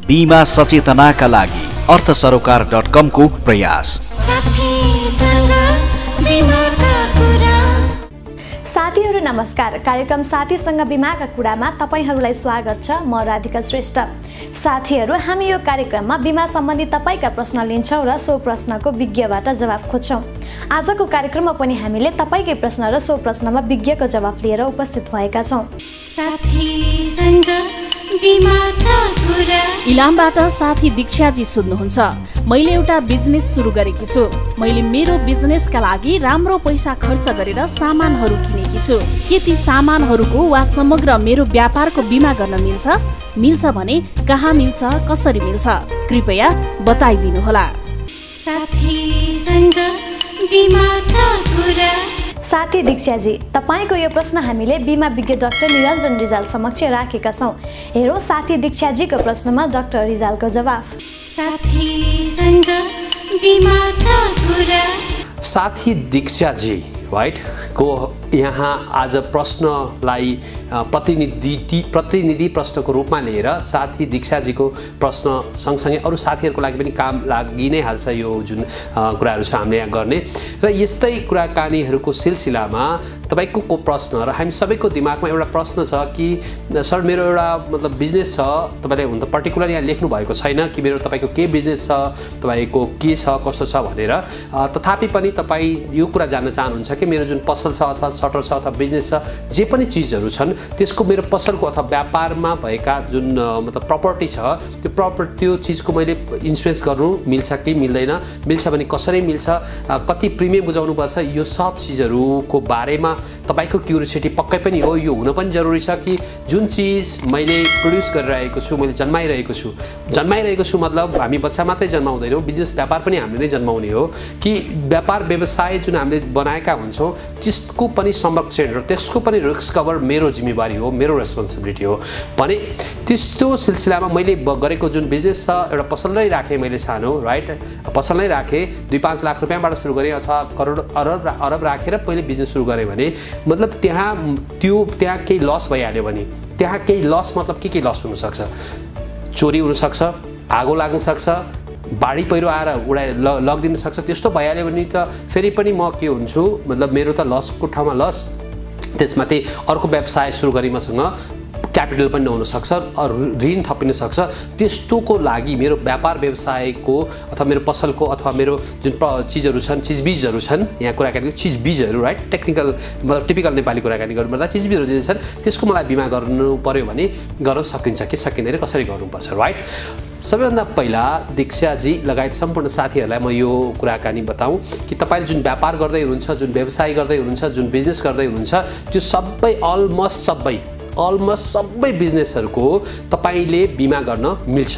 बीमा सचेतनाका लागि अर्थसरोकार.com को प्रयास। साथीहरू नमस्कार। कार्यक्रम साथीसँग बीमाका कुरामा तपाईहरुलाई स्वागत छ। म राधिका श्रेष्ठ। साथीहरू, हामी यो कार्यक्रममा बीमा सम्बन्धी तपाईका प्रश्न लिन्छौं र सो प्रश्नको विज्ञबाट जवाफ खोज्छौं। आजको कार्यक्रममा पनि हामीले तपाईकै प्रश्न र सो प्रश्नमा विज्ञको जवाफ लिएर उपस्थित भएका छौं। साथीसँग बीमाका कुरा। इलामबाट साथी दीक्षाजी सुन्नुहुन्छ। मैले एउटा बिजनेस सुरु गरेकी छु। मैले मेरो बिजनेसका लागि राम्रो पैसा खर्च गरेर सामानहरू किनेकी छु। के ती सामानहरूको वा समग्र मेरो व्यापारको बीमा गर्न मिल्छ? मिल्छ भने कहाँ मिल्छ, कसरी मिल्छ? कृपया बताइदिनुहोला। साथीसँग बीमाका कुरा। साथी दीक्षाजी, तपाईको यो प्रश्न हामीले बीमा विज्ञ डाक्टर निरञ्जन रिजाल समक्ष राखेका छौं। हेरौं साथी दीक्षाजीको प्रश्नमा डाक्टर रिजालको जवाफ। साथीसँग बीमाका कुरा। साथी दीक्षाजी राइट को यहाँ आज प्रश्नलाई प्रतिनिधि प्रश्नको रूपमा लिएर साथी दीक्षाजीको प्रश्न सँगसँगै अरू साथीहरूको लागि पनि काम लागि नै हाल्छ यो जुन कुराहरू छ हामीले यहाँ गर्ने। र यस्तै कुराकानीहरूको सिलसिलामा तपाईको प्रश्न र हामी सबैको दिमागमा एउटा प्रश्न छ कि सर मेरो एउटा मतलब बिजनेस छ, तपाईले हुन त पर्टिकुलर यहाँ लेख्नु भएको छैन कि मेरो तपाईको के बिजनेस छ, तपाईको के छ, कस्तो छ भनेर, तथापि पनि तपाई यो कुरा जान्न चाहनुहुन्छ कि मेरो जुन पसल छ अथवा सटर छ अथवा बिजनेस छ, जे पनि चीजहरू छन् त्यसको मेरो पसलको अथवा व्यापारमा भएका जुन मतलब प्रपर्टी छ त्यो चीजको मैले इन्स्योरेन्स गर्नु मिल्छ कि मिल्दैन, मिल्छ भने कसरी मिल्छ, कति प्रिमियम बुझाउनु पर्छ, यो सब चीजहरूको बारेमा तपाईको क्युरियोसिटी पक्कै पनि हो। यो हुन पनि जरुरी छ कि जुन चीज मैले प्रोड्युस गरिरहेको छु, मैले जन्माइरहेको छु मतलब हामी बच्चा मात्रै जन्माउँदैनौँ, बिजनेस व्यापार पनि हामीले नै जन्माउने हो कि व्यापार व्यवसाय जुन हामीले बनाएका हुन्छौँ त्यसको पनि संरक्षण र त्यसको पनि रिस्क कभर मेरो जिम्मेवारी हो, मेरो रेस्पोन्सिबिलिटी हो भने त्यस्तो सिलसिलामा मैले गरेको जुन बिजनेस छ एउटा पसल नै राखेँ मैले सानो राइट, पसल नै राखेँ 2-5 लाख रुपैयाँबाट सुरु गरेँ अथवा करोड अरब राखेर पहिले बिजनेस सुरु गरेँ भने मतलब त्यहाँ केही लस भइहाल्यो भने त्यहाँ केही लस मतलब के लस हुनसक्छ, चोरी हुनसक्छ, आगो लाग्न सक्छ, बाढी पहिरो आएर उडाए लगिदिन सक्छ। त्यस्तो भइहाल्यो भने त फेरि पनि म के हुन्छु मतलब मेरो त लसको ठाउँमा लस, त्यसमाथि अर्को व्यवसाय सुरु गरी मसँग क्यापिटल पनि नहुन सक्छ, ऋण थपिन सक्छ। त्यस्तोको लागि मेरो व्यापार व्यवसायको अथवा मेरो पसलको अथवा मेरो जुन चिजहरू छन्, चिजबिजहरू छन्, यहाँ कुराकानी चिजबिजहरू राइट, टेक्निकल मतलब टिपिकल नेपाली कुराकानी गर्नुपर्दा चिजबिजहरू जे छन् त्यसको मलाई बिमा गर्नु पर्यो भने गर्न सकिन्छ कि सकिँदैन, कसरी गर्नुपर्छ राइट। सबैभन्दा पहिला दीक्षाजी लगायत सम्पूर्ण साथीहरूलाई म यो कुराकानी बताऊँ कि तपाईले जुन व्यापार गर्दै हुनुहुन्छ, जुन व्यवसाय गर्दै हुनुहुन्छ, जुन बिजनेस गर्दै हुनुहुन्छ, त्यो सबै अलमोस्ट सबै बिजनेसहरूको तपाईले बिमा गर्न मिल्छ,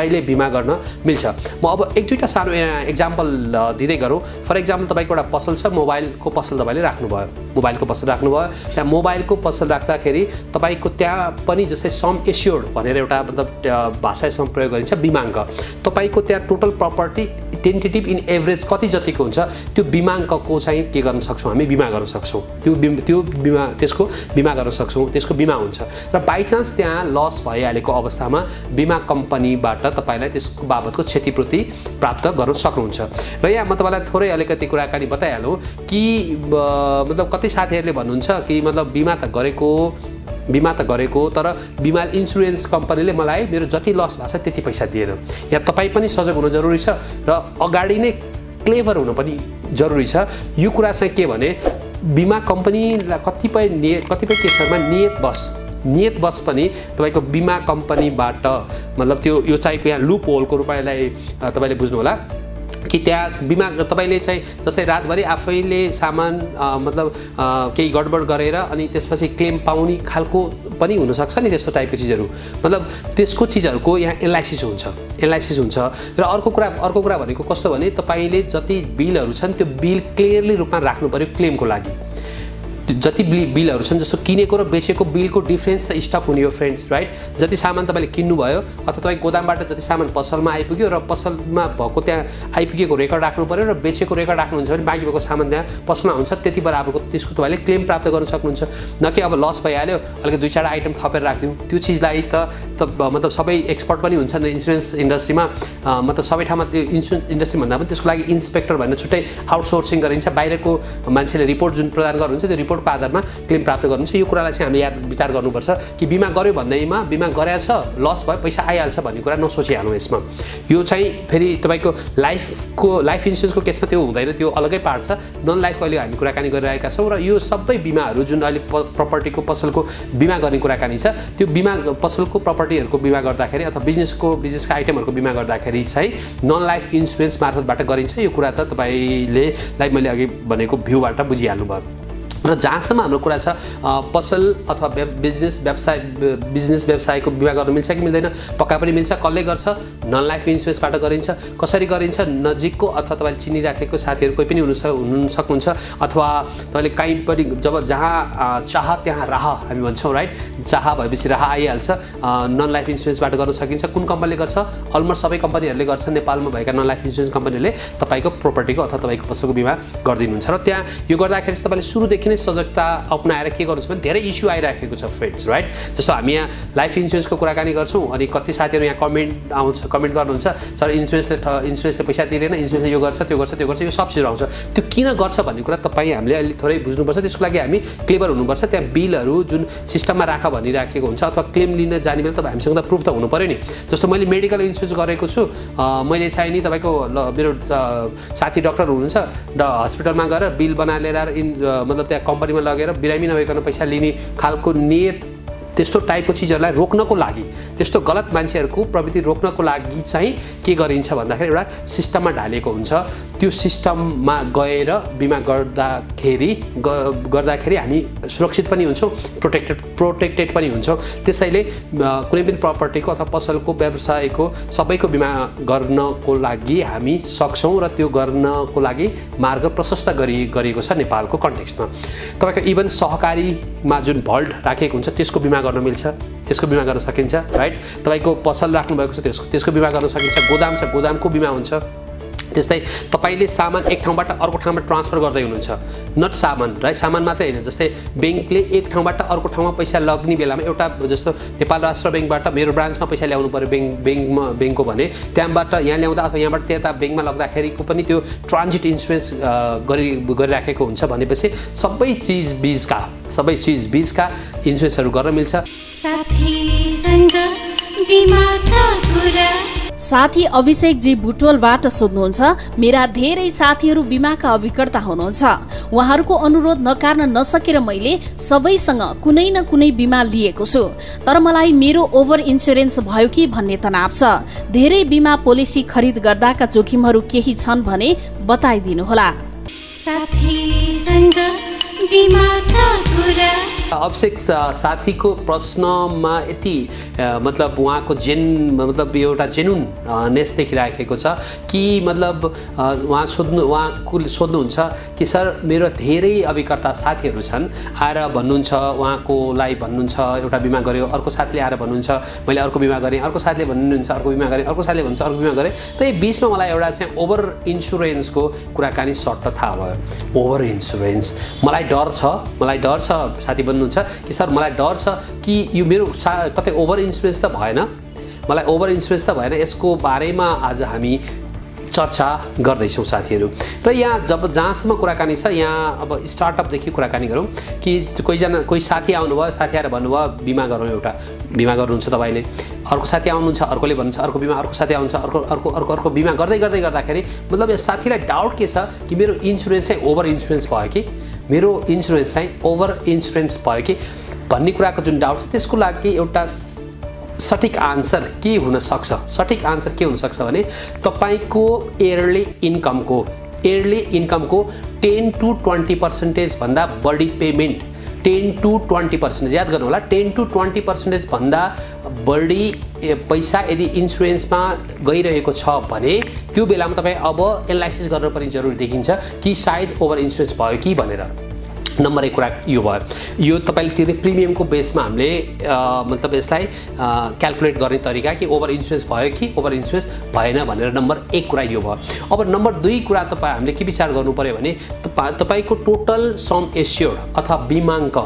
म अब एक दुईटा सानो एक्जाम्पल दिँदै गरौँ। फर एक्जाम्पल तपाईको एउटा पसल छ, मोबाइलको पसल तपाईले राख्नुभयो, त्यहाँ मोबाइलको पसल राख्दाखेरि तपाईको त्यहाँ पनि जस्तै सम एस्योर्ड भनेर एउटा मतलब भाषा यसमा प्रयोग गरिन्छ, बिमाङ्क। तपाईको त्यहाँ total property tentative in average कति जतिको हुन्छ त्यो बिमाङ्कको चाहिँ के गर्न सक्छौँ हामी, बिमा गर्न सक्छौँ, त्यसको बिमा गर्न सक्छौँ, त्यसको बिमा हुन्छ। र बाइचान्स त्यहाँ लस भइहालेको अवस्थामा बिमा कम्पनीबाट तपाईलाई त्यसको बाबतको क्षतिपूर्ति प्राप्त गर्न सक्नुहुन्छ। र यहाँ म तपाईलाई थोरै अलिकति कुराकानी बताइहालौँ कि मतलब कति साथीहरूले भन्नुहुन्छ कि मतलब बिमा त गरेको तर बिमा इन्सुरेन्स कम्पनीले मलाई मेरो जति लस भएको छ त्यति पैसा दिएन। यहाँ तपाईँ पनि सजग हुन जरुरी छ र अगाडि नै क्लेभर हुन पनि जरुरी छ। यो कुरा चाहिँ के भने बिमा कम्पनीलाई कतिपय केसहरूमा नियतवश पनि तपाईको बिमा कम्पनीबाट मतलब त्यो यो चाहिँ यहाँ लुप होलको रूपलाई तपाईले बुझ्नु होला कि त्यहाँ बिमा तपाईले चाहिँ जस्तै रातभरि आफैले सामान मतलब केही गडबड गरेर अनि त्यसपछि क्लेम पाउने खालको पनि हुन सक्छ नि, त्यस्तो टाइपको चीजहरू मतलब त्यसको चीजहरूको यहाँ एनालाइसिस हुन्छ। र अर्को कुरा भनेको कस्तो भने तपाईले जति बिलहरू छन् त्यो बिल क्लियरली रूपमा राख्नु पर्यो क्लेमको लागि। जति बिलहरू छन् जस्तो किनेको र बेचेको बिलको डिफरेन्स त स्टक हुने हो फ्रेन्ड्स, राइट? जति सामान तपाईँले किन्नुभयो अथवा तपाईँ गोदामबाट जति सामान पसलमा आइपुग्यो र पसलमा भएको त्यहाँ आइपुगेको रेकर्ड राख्नु पर्यो र बेचेको रेकर्ड राख्नुहुन्छ भने बाँकी भएको सामान त्यहाँ पसलमा हुन्छ, त्यति बराबरको त्यसको तपाईँले क्लेम प्राप्त गर्न सक्नुहुन्छ। न कि अब लस भइहाल्यो अलिकति 2-4 आइटम थपेर राखिदिउँ, त्यो चिजलाई त मतलब सबै एक्सपर्ट पनि हुन्छन् इन्सुरेन्स इन्डस्ट्रीमा, मतलब सबै ठाउँमा त्यो इन्सुरेन्स इन्डस्ट्री भन्दा पनि त्यसको लागि इन्सपेक्टर भनेर छुट्टै आउटसोर्सिङ गरिन्छ, बाहिरको मान्छेले रिपोर्ट जुन प्रदान गर्नुहुन्छ त्यो रिपोर्टको आधारमा क्लेम प्राप्त गर्नुहुन्छ। यो कुरालाई चाहिँ हामीले याद विचार गर्नुपर्छ कि बिमा गर्यो भन्दैमा बिमा गरेछ लस भयो पैसा आइहाल्छ भन्ने कुरा नसोचिहाल्नु यसमा। यो चाहिँ फेरि तपाईँको लाइफ इन्सुरेन्सको केसमा त्यो हुँदैन, त्यो अलगै पार्ट छ। नन लाइफको अहिले हामी कुराकानी गरिरहेका छौँ र यो सबै बिमाहरू जुन अहिले प्रपर्टीको पसलको बिमा गर्ने कुराकानी छ, त्यो बिमा पसलको प्रपर्टीहरूको बिमा गर्दाखेरि अथवा बिजनेसका आइटमहरूको बिमा गर्दाखेरि चाहिँ नन लाइफ इन्सुरेन्स मार्फतबाट गरिन्छ। यो कुरा त तपाईँले मैले अघि भनेको भ्यूबाट बुझिहाल्नु भयो। र जहाँसम्म हाम्रो कुरा छ पसल अथवा बिजनेस व्यवसायको बिमा गर्न मिल्छ कि मिल्दैन, पक्का पनि मिल्छ। कसले गर्छ? नन लाइफ इन्सुरेन्सबाट गरिन्छ। कसरी गरिन्छ? नजिकको अथवा तपाईँले चिनिराखेको साथीहरू कोही पनि हुन सक्नुहुन्छ, अथवा तपाईँले कहीँ पनि जहाँ चाह त्यहाँ राह हामी भन्छौँ, राइट? चाह भएपछि राह आइहाल्छ। नन लाइफ इन्सुरेन्सबाट गर्न सकिन्छ। कुन कम्पनीले गर्छ? अलमोस्ट सबै कम्पनीहरूले गर्छ। नेपालमा भएका नन लाइफ इन्सुरेन्स कम्पनीहरूले तपाईँको प्रोपर्टीको अथवा तपाईँको पसलको बिमा गरिदिनुहुन्छ। र त्यहाँ यो गर्दाखेरि चाहिँ तपाईँले सुरुदेखि नै सजगता अपनाएर के गर्नुहुन्छ भने धेरै इस्यु आइराखेको छ फ्रेन्ड्स, राइट? जस्तो हामी यहाँ लाइफ इन्सुरेन्सको कुराकानी गर्छौँ अनि कति साथीहरू यहाँ कमेन्ट गर्नुहुन्छ, सर इन्सुरेन्सले पैसा दिँदैन, इन्सुरेन्सले यो गर्छ त्यो गर्छ यो सब चिजहरू आउँछ। त्यो किन गर्छ भन्ने कुरा तपाईँ हामीले अहिले थोरै बुझ्नुपर्छ। त्यसको लागि हामी क्लेभर हुनुपर्छ। त्यहाँ बिलहरू जुन सिस्टममा राख भनिराखेको हुन्छ अथवा क्लेम लिन जाने बेला तपाईँ हामीसँग त प्रुफ त हुनु पऱ्यो नि। जस्तो मैले मेडिकल इन्सुरेन्स गरेको छु, मैले चाहिँ नि तपाईँको मेरो साथी डक्टर हुनुहुन्छ, हस्पिटलमा गएर बिल बनाएर मतलब त्यहाँ कम्पनीमा लगेर बिरामी नभइकन पैसा लिने खालको नियत त्यस्तो टाइपको चिजहरूलाई रोक्नको लागि, त्यस्तो गलत मान्छेहरूको प्रवृत्ति रोक्नको लागि चाहिँ के गरिन्छ भन्दाखेरि एउटा सिस्टममा ढालेको हुन्छ। त्यो सिस्टममा गएर बिमा गर्दाखेरि हामी सुरक्षित पनि हुन्छौँ, प्रोटेक्टेड पनि हुन्छौँ। त्यसैले कुनै पनि प्रपर्टीको अथवा पसलको व्यवसायको सबैको बिमा गर्नको लागि हामी सक्छौँ र त्यो गर्नको लागि मार्ग प्रशस्त गरिएको छ नेपालको कन्टेक्स्टमा। तपाईँको इभन सहकारीमा जुन भल्ट राखेको हुन्छ त्यसको बिमा गर्न मिल्छ, त्यसको बिमा गर्न सकिन्छ, राइट? तपाईँको पसल राख्नुभएको छ त्यसको बिमा गर्न सकिन्छ। गोदाम छ, गोदामको बिमा हुन्छ। त्यस्तै तपाईँले सामान एक ठाउँबाट अर्को ठाउँमा ट्रान्सफर गर्दै हुनुहुन्छ, नट सामान, राइट? सामान मात्रै होइन, जस्तै ब्याङ्कले एक ठाउँबाट अर्को ठाउँमा पैसा लग्ने बेलामा एउटा जस्तो नेपाल राष्ट्र ब्याङ्कबाट मेरो ब्रान्चमा पैसा ल्याउनु पऱ्यो ब्याङ्कको भने त्यहाँबाट यहाँ ल्याउँदा अथवा यहाँबाट त्यता ब्याङ्कमा लग्दाखेरिको पनि त्यो ट्रान्जिट इन्सुरेन्स गरिराखेको हुन्छ। भनेपछि सबै चिज बिजका इन्सुरेन्सहरू गर्न मिल्छ। साथी अभिषेक जी बुटोलबाट सोध्नुहुन्छ, मेरा धेरै साथीहरू बिमाका अभिकर्ता हुनुहुन्छ, उहाँहरूको अनुरोध नकार्न नसकेर मैले सबैसँग कुनै न कुनै बिमा लिएको छु, तर मलाई मेरो ओभर इन्सुरेन्स भयो कि भन्ने तनाव छ। धेरै बिमा पोलिसी खरिद गर्दाका जोखिमहरू केही छन् भने बताइदिनुहोला। अभिषेक साथीको प्रश्नमा यति मतलब उहाँको एउटा जेन्युननेस देखिराखेको छ कि मतलब उहाँ सोध्नुहुन्छ कि सर मेरो धेरै अभिकर्ता साथीहरू छन्, आएर भन्नुहुन्छ उहाँकोलाई भन्नुहुन्छ एउटा बिमा गर्यो, अर्को साथीले आएर भन्नुहुन्छ मैले अर्को बिमा गरेँ, अर्को साथीले भन्नुहुन्छ अर्को बिमा गरेँ, अर्को साथीले भन्छ अर्को बिमा गरेँ, र यो बिचमा मलाई एउटा चाहिँ ओभर इन्सुरेन्सको कुराकानी सर्ट थाहा भयो। ओभर इन्सुरेन्स मलाई डर छ साथी भन्नुहुन्छ कि सर मलाई डर छ कि यो मेरो कतै ओभर इन्सुरेन्स त भएन, मलाई ओभर इन्सुरेन्स त भएन। यसको बारेमा आज हामी चर्चा गर्दैछौँ साथीहरू। र यहाँ जहाँसम्म कुराकानी छ, यहाँ अब स्टार्टअपदेखि कुराकानी गरौँ कि कोही साथी आउनुभयो, साथी आएर भन्नुभयो बिमा गरौँ, एउटा बिमा गर्नुहुन्छ तपाईँले, अर्को साथी आउनुहुन्छ अर्कोले भन्नुहुन्छ अर्को बिमा, अर्को साथी आउँछ अर्को बिमा गर्दाखेरि मतलब यो साथीलाई डाउट के छ कि मेरो इन्सुरेन्स चाहिँ ओभर इन्सुरेन्स भयो कि, मेरो इन्सुरेन्स चाहिँ ओभर इन्सुरेन्स भयो कि भन्ने कुराको जुन डाउट छ त्यसको लागि एउटा सठिक आन्सर के हुन सक्छ भने तपाईँको इयरली इन्कमको 10 to 20% भन्दा बढी पेमेन्ट, 10 to 20%, याद गर्नु होला, 10 to 20% भन्दा बढी पैसा यदि इन्सुरेन्समा गइरहेको छ भने त्यो बेलामा तपाईँ अब एनालाइसिस गर्न पनि जरुरी देखिन्छ कि सायद ओभर इन्सुरेन्स भयो कि भनेर। नम्बर 1 कुरा यो भयो। यो तपाईँले तिर्ने प्रिमियमको बेसमा हामीले मतलब यसलाई क्याल्कुलेट गर्ने तरिका कि ओभर इन्सुरेन्स भयो कि ओभर इन्सुरेन्स भएन भनेर नम्बर 1 कुरा यो भयो। अब नम्बर 2 कुरा हामीले के विचार गर्नु पर्यो भने तपाईँको टोटल सम एस्योर्ड अथवा बिमाङ्क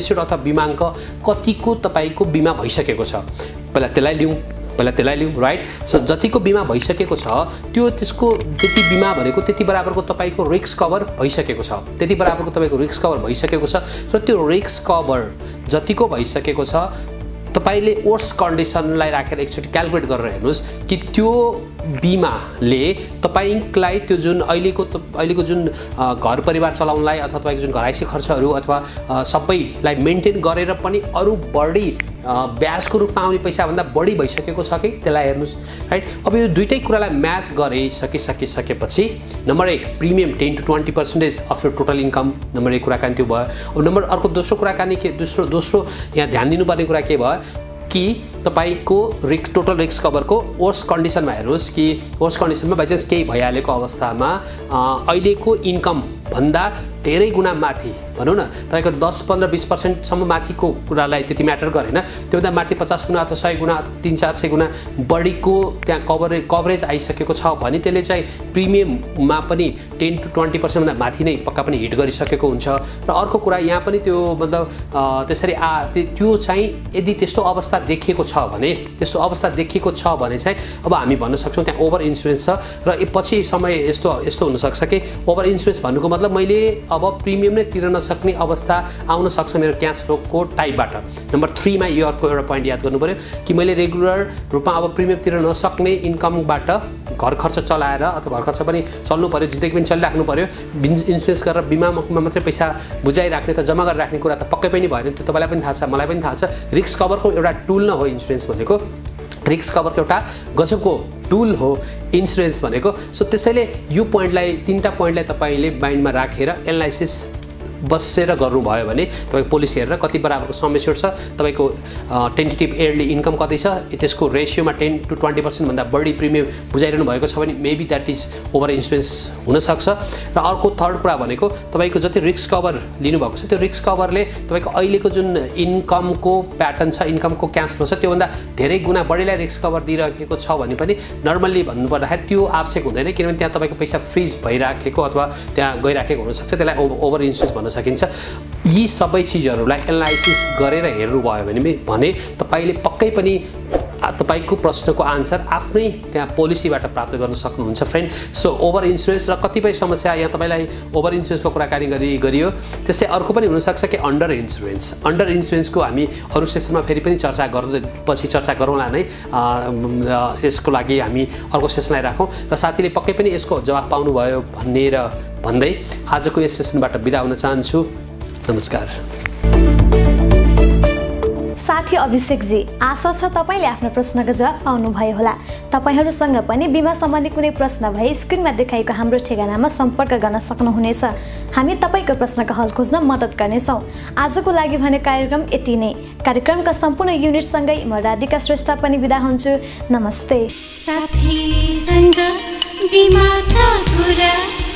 कतिको तपाईँको बिमा भइसकेको छ पहिला त्यसलाई लिउँ राइट। सो जतिको बिमा भइसकेको छ त्यसको त्यति बिमा भनेको त्यति बराबरको तपाईँको रिस्क कभर भइसकेको छ, त्यति बराबरको तपाईँको रिस्क कभर भइसकेको छ र त्यो रिस्क कभर जतिको भइसकेको छ तपाईँले वर्स्ट कन्डिसनलाई राखेर एकचोटि क्याल्कुलेट गरेर हेर्नुहोस् कि त्यो बिमाले तपाईँलाई त्यो जुन अहिलेको जुन घर परिवार चलाउनलाई अथवा तपाईँको जुन घराइसी खर्चहरू अथवा सबैलाई मेन्टेन गरेर पनि अरू बढी ब्याजको रूपमा आउने पैसाभन्दा बढी भइसकेको छ कि त्यसलाई हेर्नुहोस् राइट। अब यो दुईटै कुरालाई म्याच गरिसकेपछि number 1 premium 10 to 20% of year total income number 1 कुराकानी त्यो भयो। अब अर्को दोस्रो कुराकानी के दोस्रो यहाँ ध्यान दिनुपर्ने कुरा के भयो कि तपाईँको टोटल रिस्क कभरको वर्स्ट कन्डिसनमा हेर्नुहोस् कि वर्स्ट कन्डिसनमा बाइचान्स केही भइहालेको अवस्थामा अहिलेको इन्कम भन्दा धेरै गुणा माथि भनौँ न तपाईँको 10, 15, 20% माथिको कुरालाई त्यति म्याटर गरेन, त्योभन्दा माथि 50 गुणा अथवा 100 गुणा 300-400 गुणा बढीको त्यहाँ कभरेज आइसकेको छ भने त्यसले चाहिँ प्रिमियममा पनि 10 to 20% भन्दा माथि नै पक्का पनि हिट गरिसकेको हुन्छ। र अर्को कुरा यहाँ पनि त्यो मतलब त्यसरी त्यो चाहिँ यदि त्यस्तो अवस्था देखिएको छ भने चाहिँ अब हामी भन्न सक्छौँ त्यहाँ ओभर इन्सुरेन्स छ र पछि समय यस्तो हुनसक्छ कि ओभर इन्सुरेन्स भन्नुको मतलब मैले अब प्रिमियम नै तिर्न नसक्ने अवस्था आउन सक्छ मेरो क्यास फ्लोको टाइपबाट। नम्बर 3 मा यो अर्को एउटा पोइन्ट याद गर्नु पर्यो कि मैले रेगुलर रूपमा अब प्रिमियम तिर्न नसक्ने इन्कमबाट घर खर्च चलाएर अथवा घर खर्च पनि चल्नु पर्यो, जिन्दगी पनि चलिराख्नु पर्यो, इन्सुरेन्स गरेर बिमामा मात्रै पैसा बुझाइराख्ने त जम्मा गरेर राख्ने कुरा त पक्कै पनि भएन। त्यो तपाईँलाई पनि थाहा छ, मलाई पनि थाहा छ। रिस्क कभरको एउटा टुल न हो इन्सुरेन्स भनेको, रिस्क कभरको एउटा गजबको टुल हो इन्सुरेन्स भनेको। सो त्यसैले यो पोइन्टलाई 3टा पोइन्टलाई तपाईँले माइन्डमा राखेर एनालाइसिस बसेर गर्नुभयो भने तपाईँको पोलिसी हेरेर कति बराबरको सम एस्योर्ड छ, तपाईँको टेन्टेटिभ इयरली इन्कम कति छ, त्यसको रेसियोमा 10 to 20% भन्दा बढी प्रिमियम बुझाइरहनु भएको छ भने maybe that is over insurance हुनसक्छ। र अर्को थर्ड कुरा भनेको तपाईँको जति रिस्क कभर लिनुभएको छ त्यो रिस्क कभरले तपाईँको अहिलेको जुन इन्कमको प्याटर्न छ, इन्कमको क्यास फ्लो छ त्योभन्दा धेरै गुणा बढीलाई रिस्क कभर दिइराखेको छ भने पनि नर्मल्ली भन्नुपर्दाखेरि त्यो आवश्यक हुँदैन, किनभने त्यहाँ तपाईँको पैसा फ्रिज भइराखेको अथवा त्यहाँ गइराखेको हुनसक्छ, त्यसलाई ओभर इन्सुरेन्स भन्न सकिन्छ। यी सबै चिजहरूलाई एनालाइसिस गरेर हेर्नुभयो भने तपाईँले पक्कै पनि तपाईँको प्रश्नको आन्सर आफ्नै त्यहाँ पोलिसीबाट प्राप्त गर्न सक्नुहुन्छ फ्रेन्ड। सो ओभर इन्सुरेन्स र कतिपय समस्या यहाँ तपाईँलाई ओभर इन्सुरेन्सको कुराकानी गरियो। त्यस्तै अर्को पनि हुनसक्छ कि अन्डर इन्सुरेन्सको हामी अरू सेसनमा फेरि पनि चर्चा गरौँला नै, यसको लागि हामी अर्को सेसनलाई राखौँ र साथीले पक्कै पनि यसको जवाफ पाउनुभयो भन्दै आजको यस सेसनबाट बिदा हुन चाहन्छु। नमस्कार। साथी अभिषेकजी, आशा छ तपाईँले आफ्नो प्रश्नको जवाफ पाउनुभयो होला। तपाईँहरूसँग पनि बिमा सम्बन्धी कुनै प्रश्न भए स्क्रिनमा देखाएको हाम्रो ठेगानामा सम्पर्क गर्न सक्नुहुनेछ। हामी तपाईँको प्रश्नको हल खोज्न मद्दत गर्नेछौँ। आजको लागि भने कार्यक्रम यति नै। कार्यक्रमका सम्पूर्ण युनिटसँगै म राधिका श्रेष्ठ पनि बिदा हुन्छु। नमस्ते। साथीसँग बिमाका कुरा